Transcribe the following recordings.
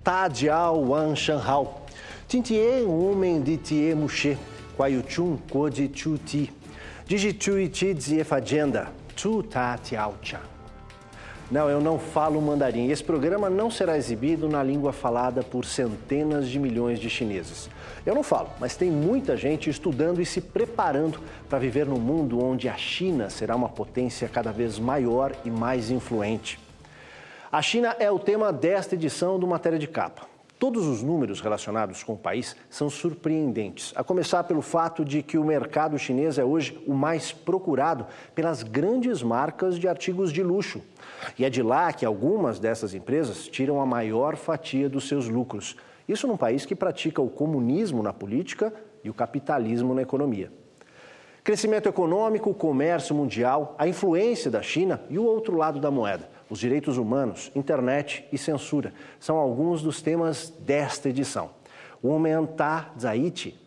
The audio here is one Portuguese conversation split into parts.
Ta Jiao Wan Shanhao. Tintie homem de tie muxe. Quaiuchun kodi chu ti. Digitui ti ziefagenda. Tu ta tiao cha. Não, eu não falo mandarim. Esse programa não será exibido na língua falada por centenas de milhões de chineses. Eu não falo, mas tem muita gente estudando e se preparando para viver num mundo onde a China será uma potência cada vez maior e mais influente. A China é o tema desta edição do Matéria de Capa. Todos os números relacionados com o país são surpreendentes, a começar pelo fato de que o mercado chinês é hoje o mais procurado pelas grandes marcas de artigos de luxo. E é de lá que algumas dessas empresas tiram a maior fatia dos seus lucros. Isso num país que pratica o comunismo na política e o capitalismo na economia. Crescimento econômico, comércio mundial, a influência da China e o outro lado da moeda. Os direitos humanos, internet e censura são alguns dos temas desta edição. O homem Ta Zaichi.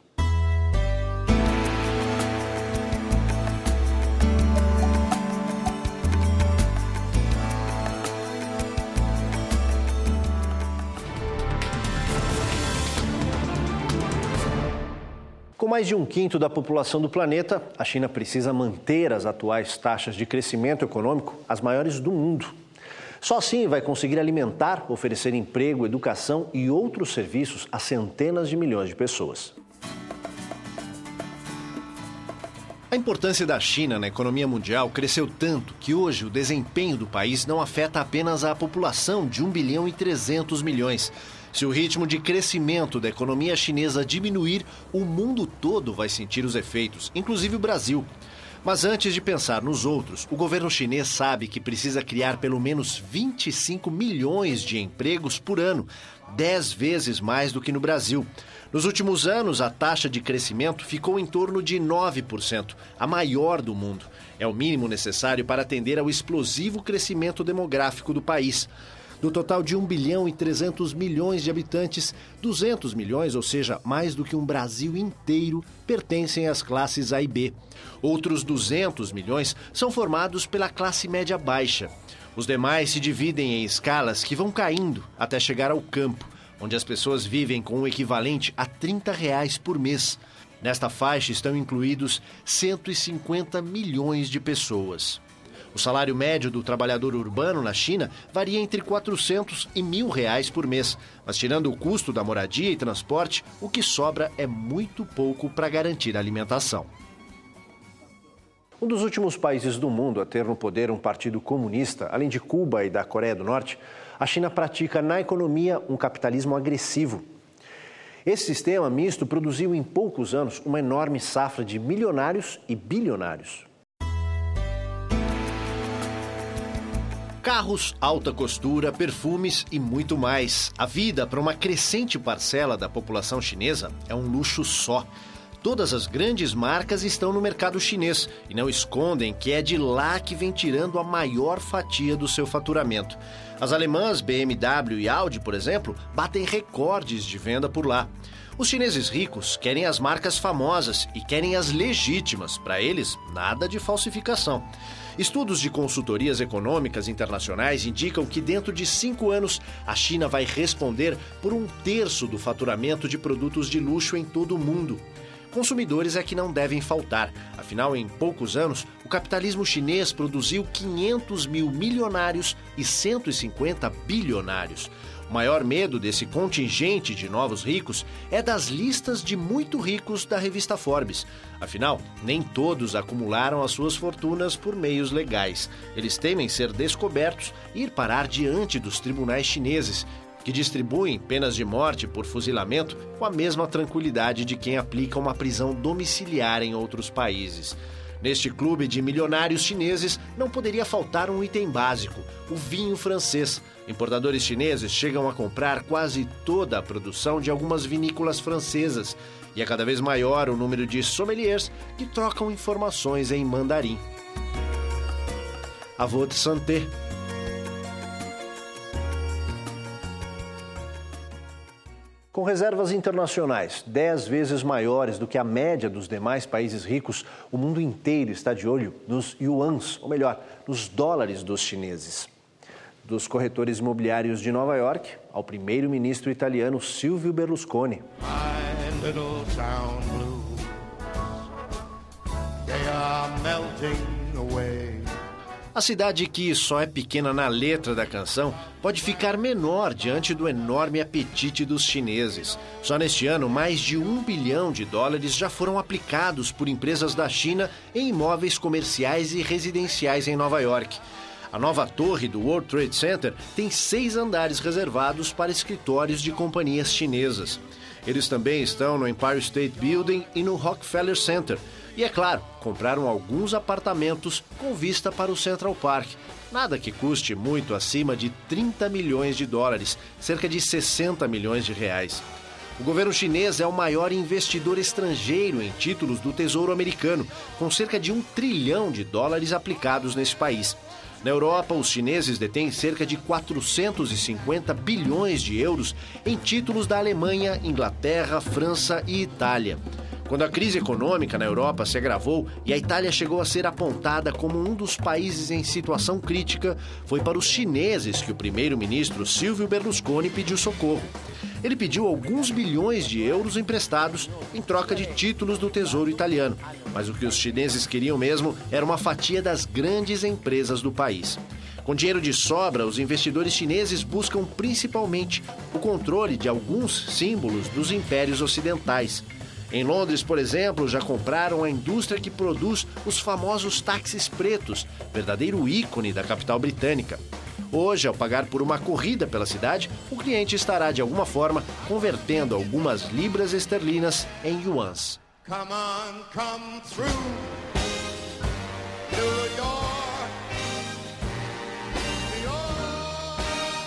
Com mais de 1/5 da população do planeta, a China precisa manter as atuais taxas de crescimento econômico, as maiores do mundo. Só assim vai conseguir alimentar, oferecer emprego, educação e outros serviços a centenas de milhões de pessoas. A importância da China na economia mundial cresceu tanto que hoje o desempenho do país não afeta apenas a população de 1,3 bilhão. Se o ritmo de crescimento da economia chinesa diminuir, o mundo todo vai sentir os efeitos, inclusive o Brasil. Mas antes de pensar nos outros, o governo chinês sabe que precisa criar pelo menos 25 milhões de empregos por ano, 10 vezes mais do que no Brasil. Nos últimos anos, a taxa de crescimento ficou em torno de 9%, a maior do mundo. É o mínimo necessário para atender ao explosivo crescimento demográfico do país. Do total de 1,3 bilhão de habitantes, 200 milhões, ou seja, mais do que um Brasil inteiro, pertencem às classes A e B. Outros 200 milhões são formados pela classe média baixa. Os demais se dividem em escalas que vão caindo até chegar ao campo, onde as pessoas vivem com o equivalente a R$30 por mês. Nesta faixa estão incluídos 150 milhões de pessoas. O salário médio do trabalhador urbano na China varia entre R$400 e R$1.000 por mês, mas tirando o custo da moradia e transporte, o que sobra é muito pouco para garantir a alimentação. Um dos últimos países do mundo a ter no poder um partido comunista, além de Cuba e da Coreia do Norte, a China pratica na economia um capitalismo agressivo. Esse sistema misto produziu em poucos anos uma enorme safra de milionários e bilionários. Carros, alta costura, perfumes e muito mais. A vida para uma crescente parcela da população chinesa é um luxo só. Todas as grandes marcas estão no mercado chinês e não escondem que é de lá que vem tirando a maior fatia do seu faturamento. As alemãs BMW e Audi, por exemplo, batem recordes de venda por lá. Os chineses ricos querem as marcas famosas e querem as legítimas. Para eles, nada de falsificação. Estudos de consultorias econômicas internacionais indicam que dentro de 5 anos a China vai responder por 1/3 do faturamento de produtos de luxo em todo o mundo. Consumidores é que não devem faltar. Afinal, em poucos anos, o capitalismo chinês produziu 500 mil milionários e 150 bilionários. O maior medo desse contingente de novos ricos é das listas de muito ricos da revista Forbes. Afinal, nem todos acumularam as suas fortunas por meios legais. Eles temem ser descobertos e ir parar diante dos tribunais chineses, que distribuem penas de morte por fuzilamento com a mesma tranquilidade de quem aplica uma prisão domiciliar em outros países. Neste clube de milionários chineses não poderia faltar um item básico, o vinho francês. Importadores chineses chegam a comprar quase toda a produção de algumas vinícolas francesas e é cada vez maior o número de sommeliers que trocam informações em mandarim. À votre santé. Com reservas internacionais 10 vezes maiores do que a média dos demais países ricos, o mundo inteiro está de olho nos yuans, ou melhor, nos dólares dos chineses. dos corretores imobiliários de Nova York ao primeiro-ministro italiano Silvio Berlusconi. My little town blues, they are melting away. A cidade, que só é pequena na letra da canção, pode ficar menor diante do enorme apetite dos chineses. Só neste ano, mais de $1 bilhão já foram aplicados por empresas da China em imóveis comerciais e residenciais em Nova York. A nova torre do World Trade Center tem 6 andares reservados para escritórios de companhias chinesas. Eles também estão no Empire State Building e no Rockefeller Center. E, é claro, compraram alguns apartamentos com vista para o Central Park. Nada que custe muito acima de $30 milhões, cerca de 60 milhões de reais. O governo chinês é o maior investidor estrangeiro em títulos do Tesouro Americano, com cerca de $1 trilhão aplicados nesse país. Na Europa, os chineses detêm cerca de 450 bilhões de euros em títulos da Alemanha, Inglaterra, França e Itália. Quando a crise econômica na Europa se agravou e a Itália chegou a ser apontada como um dos países em situação crítica, foi para os chineses que o primeiro-ministro Silvio Berlusconi pediu socorro. Ele pediu alguns bilhões de euros emprestados em troca de títulos do Tesouro Italiano. Mas o que os chineses queriam mesmo era uma fatia das grandes empresas do país. Com dinheiro de sobra, os investidores chineses buscam principalmente o controle de alguns símbolos dos impérios ocidentais. Em Londres, por exemplo, já compraram a indústria que produz os famosos táxis pretos, verdadeiro ícone da capital britânica. Hoje, ao pagar por uma corrida pela cidade, o cliente estará, de alguma forma, convertendo algumas libras esterlinas em yuans. Come on, come through New York, New York.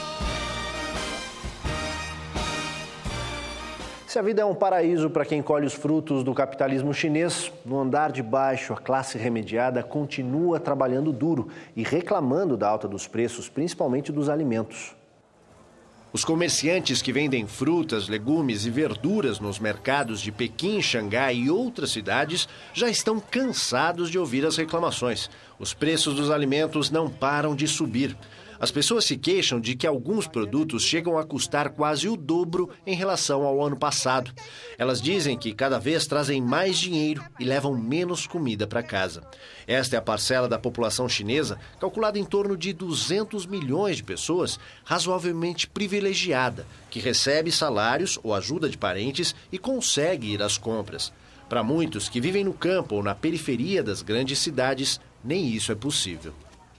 Se a vida é um paraíso para quem colhe os frutos do capitalismo chinês, no andar de baixo, a classe remediada continua trabalhando duro e reclamando da alta dos preços, principalmente dos alimentos. Os comerciantes que vendem frutas, legumes e verduras nos mercados de Pequim, Xangai e outras cidades já estão cansados de ouvir as reclamações. Os preços dos alimentos não param de subir. As pessoas se queixam de que alguns produtos chegam a custar quase o dobro em relação ao ano passado. Elas dizem que cada vez trazem mais dinheiro e levam menos comida para casa. Esta é a parcela da população chinesa, calculada em torno de 200 milhões de pessoas, razoavelmente privilegiada, que recebe salários ou ajuda de parentes e consegue ir às compras. Para muitos que vivem no campo ou na periferia das grandes cidades, nem isso é possível.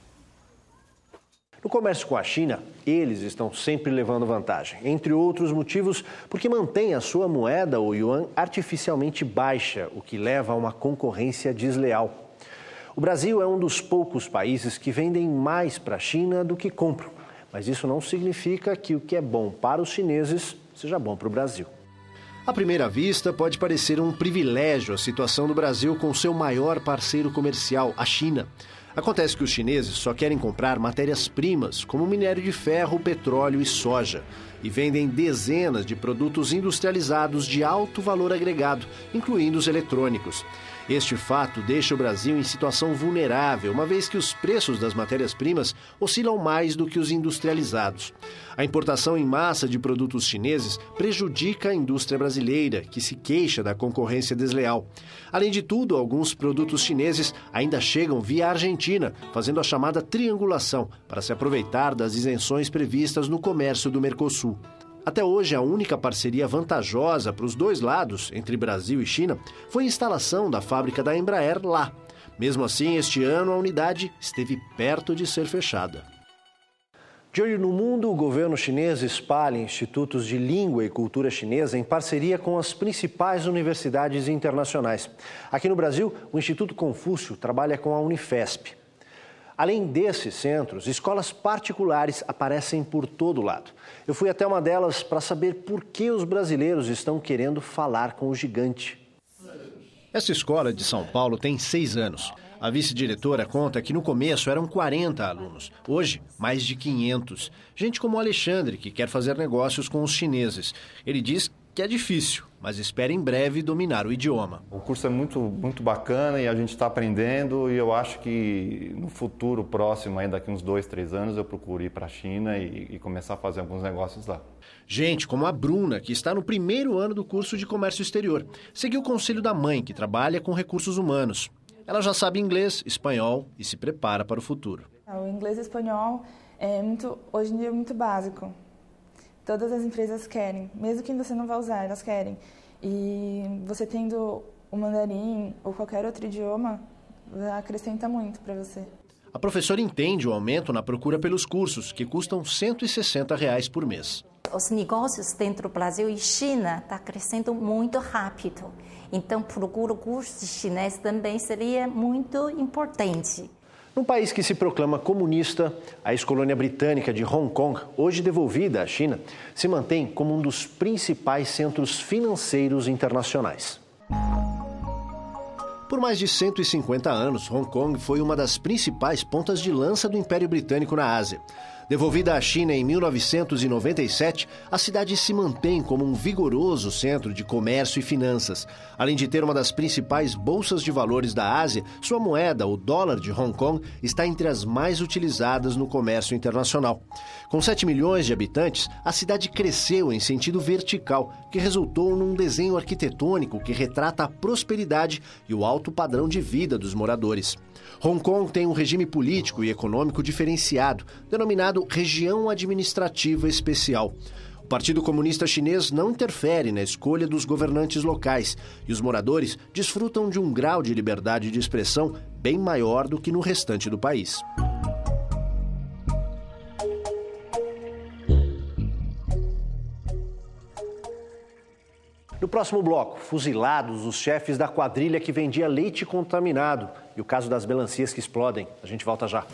No comércio com a China, eles estão sempre levando vantagem, entre outros motivos, porque mantém a sua moeda, o yuan, artificialmente baixa, o que leva a uma concorrência desleal. O Brasil é um dos poucos países que vendem mais para a China do que compram, mas isso não significa que o que é bom para os chineses seja bom para o Brasil. À primeira vista, pode parecer um privilégio a situação do Brasil com seu maior parceiro comercial, a China. Acontece que os chineses só querem comprar matérias-primas, como minério de ferro, petróleo e soja, e vendem dezenas de produtos industrializados de alto valor agregado, incluindo os eletrônicos. Este fato deixa o Brasil em situação vulnerável, uma vez que os preços das matérias-primas oscilam mais do que os industrializados. A importação em massa de produtos chineses prejudica a indústria brasileira, que se queixa da concorrência desleal. Além de tudo, alguns produtos chineses ainda chegam via Argentina, fazendo a chamada triangulação, para se aproveitar das isenções previstas no comércio do Mercosul. Até hoje, a única parceria vantajosa para os dois lados, entre Brasil e China, foi a instalação da fábrica da Embraer lá. Mesmo assim, este ano a unidade esteve perto de ser fechada. De olho no mundo, o governo chinês espalha institutos de língua e cultura chinesa em parceria com as principais universidades internacionais. Aqui no Brasil, o Instituto Confúcio trabalha com a Unifesp. Além desses centros, escolas particulares aparecem por todo lado. Eu fui até uma delas para saber por que os brasileiros estão querendo falar com o gigante. Essa escola de São Paulo tem 6 anos. A vice-diretora conta que no começo eram 40 alunos. Hoje, mais de 500. Gente como o Alexandre, que quer fazer negócios com os chineses. Ele diz que é difícil, mas espera em breve dominar o idioma. O curso é muito bacana e a gente está aprendendo, e eu acho que no futuro próximo, aí daqui uns 2, 3 anos, eu procuro ir para a China e começar a fazer alguns negócios lá. Gente como a Bruna, que está no primeiro ano do curso de comércio exterior, seguiu o conselho da mãe, que trabalha com recursos humanos. Ela já sabe inglês, espanhol e se prepara para o futuro. O inglês e o espanhol hoje em dia é muito básico. Todas as empresas querem, mesmo que você não vá usar, elas querem. E você tendo o mandarim ou qualquer outro idioma, acrescenta muito para você. A professora entende o aumento na procura pelos cursos, que custam R$ 160 por mês. Os negócios dentro do Brasil e China estão crescendo muito rápido. Então, procurar curso de chinês também seria muito importante. Num país que se proclama comunista, a ex-colônia britânica de Hong Kong, hoje devolvida à China, se mantém como um dos principais centros financeiros internacionais. Por mais de 150 anos, Hong Kong foi uma das principais pontas de lança do Império Britânico na Ásia. Devolvida à China em 1997, a cidade se mantém como um vigoroso centro de comércio e finanças. Além de ter uma das principais bolsas de valores da Ásia, sua moeda, o dólar de Hong Kong, está entre as mais utilizadas no comércio internacional. Com 7 milhões de habitantes, a cidade cresceu em sentido vertical, que resultou num desenho arquitetônico que retrata a prosperidade e o alto padrão de vida dos moradores. Hong Kong tem um regime político e econômico diferenciado, denominado Região Administrativa Especial. O Partido Comunista Chinês não interfere na escolha dos governantes locais e os moradores desfrutam de um grau de liberdade de expressão bem maior do que no restante do país. No próximo bloco, fuzilados os chefes da quadrilha que vendia leite contaminado e o caso das melancias que explodem. A gente volta já.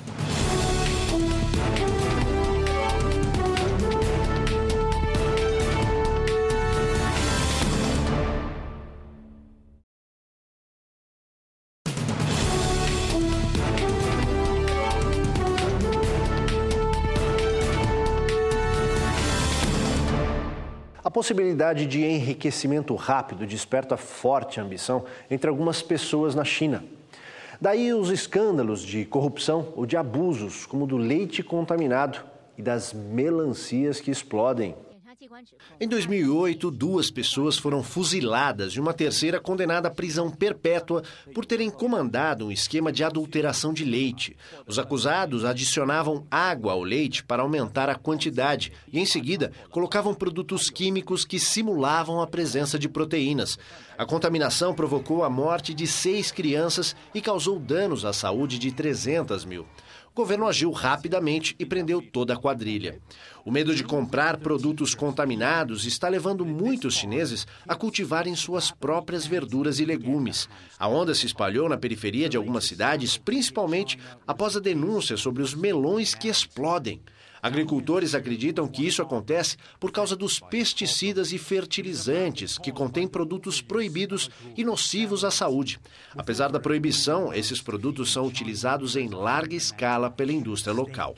A possibilidade de enriquecimento rápido desperta forte ambição entre algumas pessoas na China. Daí os escândalos de corrupção ou de abusos, como o do leite contaminado e das melancias que explodem. Em 2008, 2 pessoas foram fuziladas e uma terceira condenada à prisão perpétua por terem comandado um esquema de adulteração de leite. Os acusados adicionavam água ao leite para aumentar a quantidade e, em seguida, colocavam produtos químicos que simulavam a presença de proteínas. A contaminação provocou a morte de 6 crianças e causou danos à saúde de 300 mil. O governo agiu rapidamente e prendeu toda a quadrilha. O medo de comprar produtos contaminados está levando muitos chineses a cultivarem suas próprias verduras e legumes. A onda se espalhou na periferia de algumas cidades, principalmente após a denúncia sobre os melões que explodem. Agricultores acreditam que isso acontece por causa dos pesticidas e fertilizantes, que contêm produtos proibidos e nocivos à saúde. Apesar da proibição, esses produtos são utilizados em larga escala pela indústria local.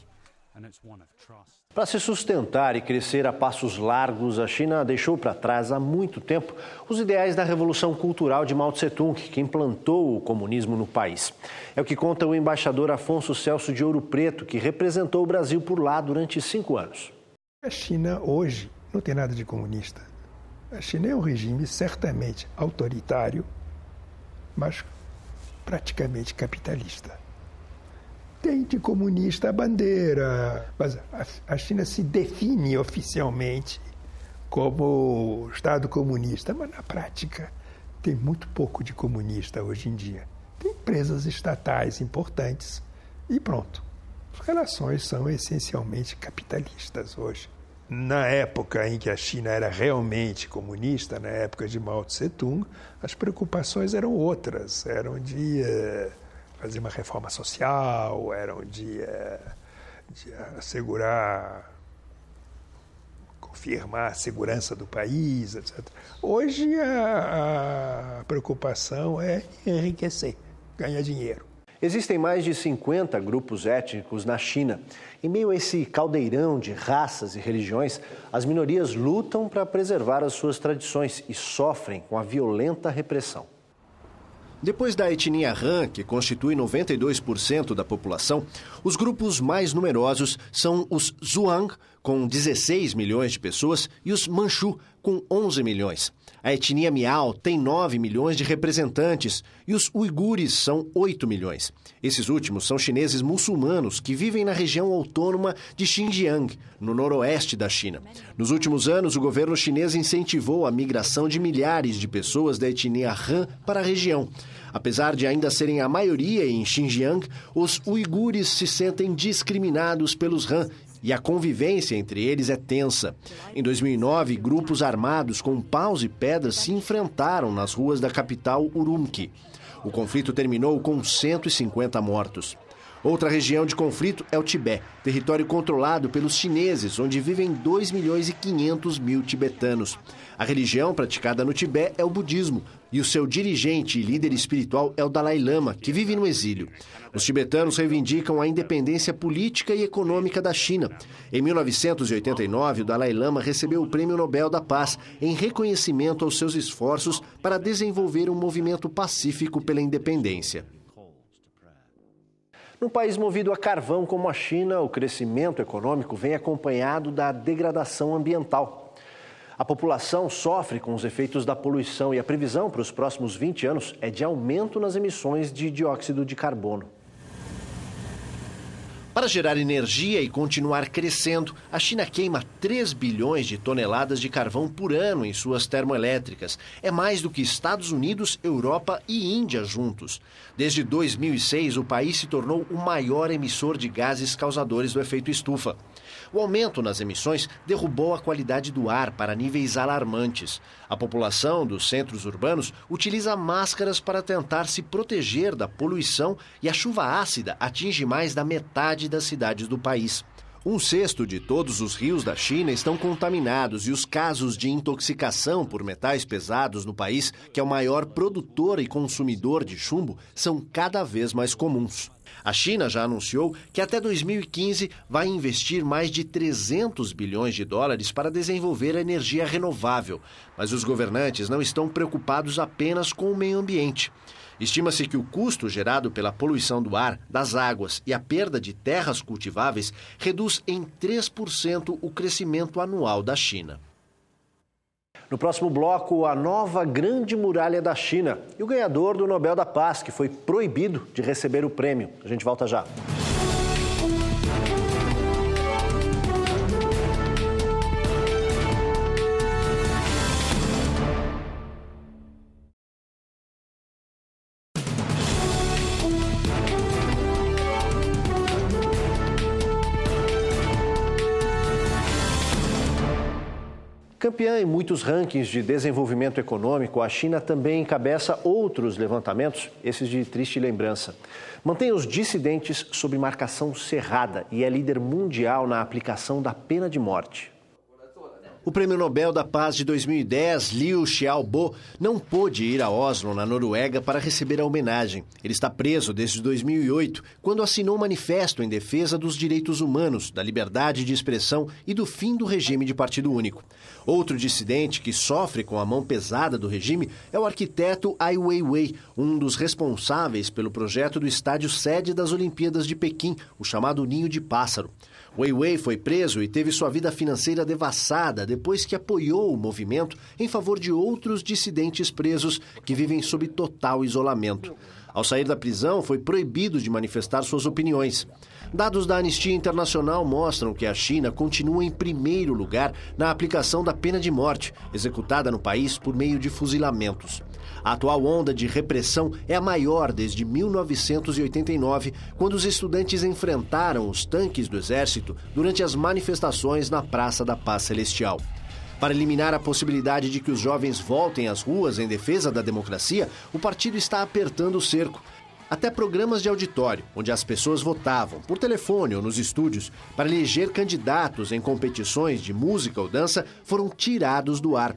Para se sustentar e crescer a passos largos, a China deixou para trás há muito tempo os ideais da Revolução Cultural de Mao Tse-tung, que implantou o comunismo no país. É o que conta o embaixador Afonso Celso de Ouro Preto, que representou o Brasil por lá durante 5 anos. A China hoje não tem nada de comunista. A China é um regime certamente autoritário, mas praticamente capitalista. Tem de comunista a bandeira, mas a China se define oficialmente como Estado comunista, mas na prática tem muito pouco de comunista hoje em dia. Tem empresas estatais importantes e pronto. As relações são essencialmente capitalistas hoje. Na época em que a China era realmente comunista, na época de Mao Tse-tung, as preocupações eram outras, eram de fazer uma reforma social, eram de assegurar, confirmar a segurança do país, etc. Hoje a preocupação é enriquecer, ganhar dinheiro. Existem mais de 50 grupos étnicos na China. Em meio a esse caldeirão de raças e religiões, as minorias lutam para preservar as suas tradições e sofrem com a violenta repressão. Depois da etnia Han, que constitui 92% da população, os grupos mais numerosos são os Zhuang, com 16 milhões de pessoas, e os Manchu, com 11 milhões. A etnia Miao tem 9 milhões de representantes e os uigures são 8 milhões. Esses últimos são chineses muçulmanos que vivem na região autônoma de Xinjiang, no noroeste da China. Nos últimos anos, o governo chinês incentivou a migração de milhares de pessoas da etnia Han para a região. Apesar de ainda serem a maioria em Xinjiang, os uigures se sentem discriminados pelos Han e a convivência entre eles é tensa. Em 2009, grupos armados com paus e pedras se enfrentaram nas ruas da capital Urumqi. O conflito terminou com 150 mortos. Outra região de conflito é o Tibete, território controlado pelos chineses, onde vivem 2 milhões e 500 mil tibetanos. A religião praticada no Tibete é o budismo, e o seu dirigente e líder espiritual é o Dalai Lama, que vive no exílio. Os tibetanos reivindicam a independência política e econômica da China. Em 1989, o Dalai Lama recebeu o Prêmio Nobel da Paz em reconhecimento aos seus esforços para desenvolver um movimento pacífico pela independência. Num país movido a carvão como a China, o crescimento econômico vem acompanhado da degradação ambiental. A população sofre com os efeitos da poluição e a previsão para os próximos 20 anos é de aumento nas emissões de dióxido de carbono. Para gerar energia e continuar crescendo, a China queima 3 bilhões de toneladas de carvão por ano em suas termoelétricas. É mais do que Estados Unidos, Europa e Índia juntos. Desde 2006, o país se tornou o maior emissor de gases causadores do efeito estufa. O aumento nas emissões derrubou a qualidade do ar para níveis alarmantes. A população dos centros urbanos utiliza máscaras para tentar se proteger da poluição e a chuva ácida atinge mais da metade das cidades do país. 1/6 de todos os rios da China estão contaminados e os casos de intoxicação por metais pesados no país, que é o maior produtor e consumidor de chumbo, são cada vez mais comuns. A China já anunciou que até 2015 vai investir mais de 300 bilhões de dólares para desenvolver a energia renovável, mas os governantes não estão preocupados apenas com o meio ambiente. Estima-se que o custo gerado pela poluição do ar, das águas e a perda de terras cultiváveis reduz em 3% o crescimento anual da China. No próximo bloco, a nova Grande Muralha da China e o ganhador do Nobel da Paz, que foi proibido de receber o prêmio. A gente volta já. Campeã em muitos rankings de desenvolvimento econômico, a China também encabeça outros levantamentos, esses de triste lembrança. Mantém os dissidentes sob marcação cerrada e é líder mundial na aplicação da pena de morte. O Prêmio Nobel da Paz de 2010, Liu Xiaobo, não pôde ir a Oslo, na Noruega, para receber a homenagem. Ele está preso desde 2008, quando assinou um manifesto em defesa dos direitos humanos, da liberdade de expressão e do fim do regime de partido único. Outro dissidente que sofre com a mão pesada do regime é o arquiteto Ai Weiwei, um dos responsáveis pelo projeto do estádio sede das Olimpíadas de Pequim, o chamado Ninho de Pássaro. Weiwei foi preso e teve sua vida financeira devassada depois que apoiou o movimento em favor de outros dissidentes presos que vivem sob total isolamento. Ao sair da prisão, foi proibido de manifestar suas opiniões. Dados da Anistia Internacional mostram que a China continua em primeiro lugar na aplicação da pena de morte, executada no país por meio de fuzilamentos. A atual onda de repressão é a maior desde 1989, quando os estudantes enfrentaram os tanques do exército durante as manifestações na Praça da Paz Celestial. Para eliminar a possibilidade de que os jovens voltem às ruas em defesa da democracia, o partido está apertando o cerco. Até programas de auditório, onde as pessoas votavam, por telefone ou nos estúdios, para eleger candidatos em competições de música ou dança, foram tirados do ar.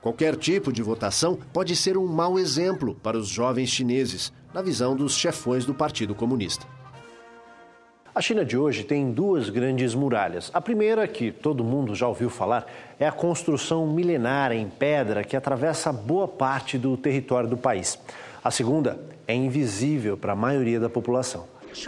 Qualquer tipo de votação pode ser um mau exemplo para os jovens chineses, na visão dos chefões do Partido Comunista. A China de hoje tem 2 grandes muralhas. A primeira, que todo mundo já ouviu falar, é a construção milenária em pedra que atravessa boa parte do território do país. A segunda é invisível para a maioria da população.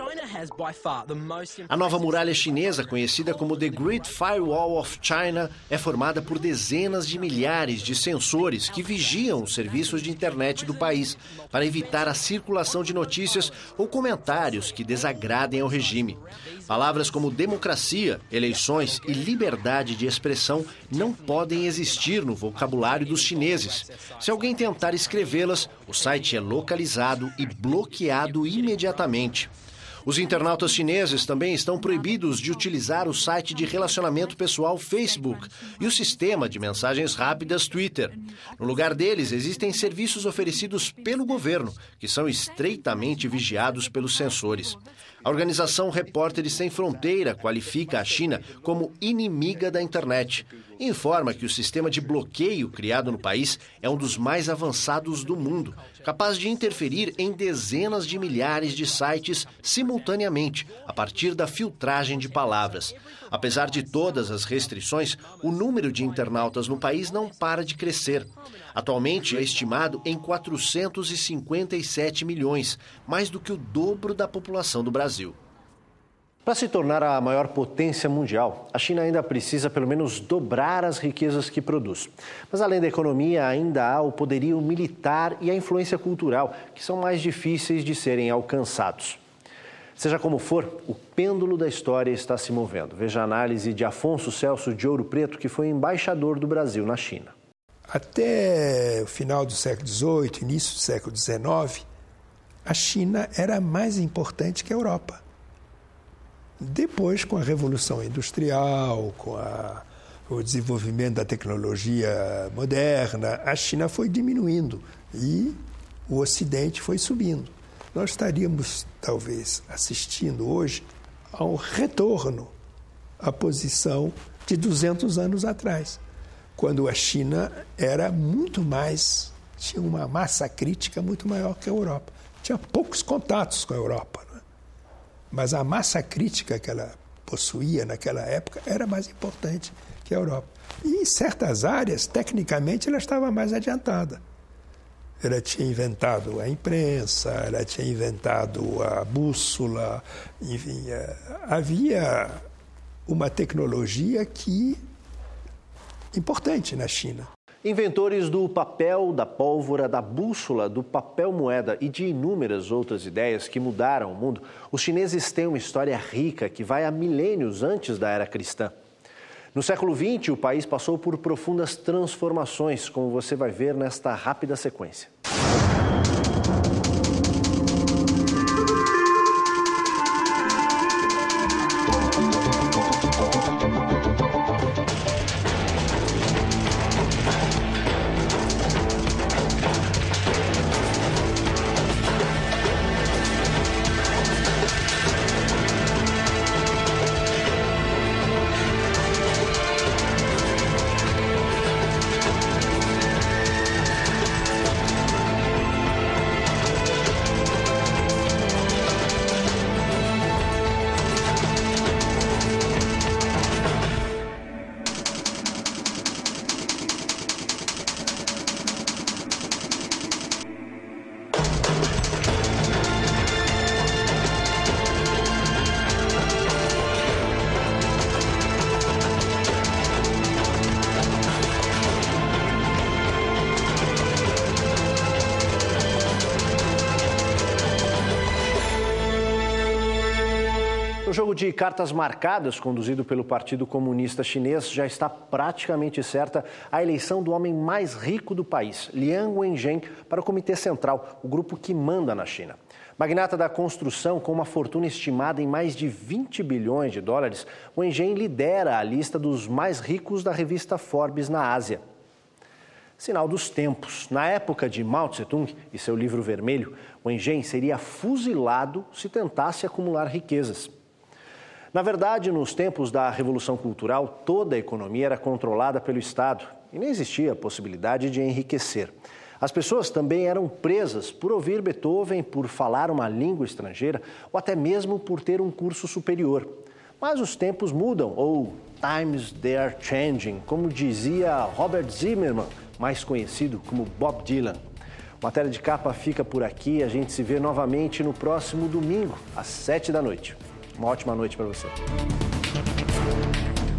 A nova muralha chinesa, conhecida como The Great Firewall of China, é formada por dezenas de milhares de sensores que vigiam os serviços de internet do país para evitar a circulação de notícias ou comentários que desagradem ao regime. Palavras como democracia, eleições e liberdade de expressão não podem existir no vocabulário dos chineses. Se alguém tentar escrevê-las, o site é localizado e bloqueado imediatamente. Os internautas chineses também estão proibidos de utilizar o site de relacionamento pessoal Facebook e o sistema de mensagens rápidas Twitter. No lugar deles, existem serviços oferecidos pelo governo, que são estreitamente vigiados pelos sensores. A organização Repórteres Sem Fronteira qualifica a China como inimiga da internet e informa que o sistema de bloqueio criado no país é um dos mais avançados do mundo, capaz de interferir em dezenas de milhares de sites simultaneamente, a partir da filtragem de palavras. Apesar de todas as restrições, o número de internautas no país não para de crescer. Atualmente é estimado em 457 milhões, mais do que o dobro da população do Brasil. Para se tornar a maior potência mundial, a China ainda precisa pelo menos dobrar as riquezas que produz. Mas além da economia, ainda há o poderio militar e a influência cultural, que são mais difíceis de serem alcançados. Seja como for, o pêndulo da história está se movendo. Veja a análise de Afonso Celso de Ouro Preto, que foi embaixador do Brasil na China. Até o final do século XVIII, início do século XIX, a China era mais importante que a Europa. Depois, com a Revolução Industrial, com o desenvolvimento da tecnologia moderna, a China foi diminuindo e o Ocidente foi subindo. Nós estaríamos, talvez, assistindo hoje a um retorno à posição de 200 anos atrás, quando a China era muito mais, tinha uma massa crítica muito maior que a Europa. Tinha poucos contatos com a Europa, né? Mas a massa crítica que ela possuía naquela época era mais importante que a Europa. E em certas áreas, tecnicamente, ela estava mais adiantada. Ela tinha inventado a imprensa, ela tinha inventado a bússola, enfim, havia uma tecnologia importante na China. Inventores do papel, da pólvora, da bússola, do papel moeda e de inúmeras outras ideias que mudaram o mundo, os chineses têm uma história rica que vai há milênios antes da era cristã. No século XX, o país passou por profundas transformações, como você vai ver nesta rápida sequência. O jogo de cartas marcadas, conduzido pelo Partido Comunista Chinês, já está praticamente certa a eleição do homem mais rico do país, Liang Wenjing, para o Comitê Central, o grupo que manda na China. Magnata da construção, com uma fortuna estimada em mais de 20 bilhões de dólares, Wenjing lidera a lista dos mais ricos da revista Forbes na Ásia. Sinal dos tempos. Na época de Mao Tse-tung e seu livro vermelho, Wenjing seria fuzilado se tentasse acumular riquezas. Na verdade, nos tempos da Revolução Cultural, toda a economia era controlada pelo Estado e nem existia a possibilidade de enriquecer. As pessoas também eram presas por ouvir Beethoven, por falar uma língua estrangeira ou até mesmo por ter um curso superior. Mas os tempos mudam, ou times they are changing, como dizia Robert Zimmerman, mais conhecido como Bob Dylan. Matéria de Capa fica por aqui, a gente se vê novamente no próximo domingo, às 7 da noite. Uma ótima noite para você.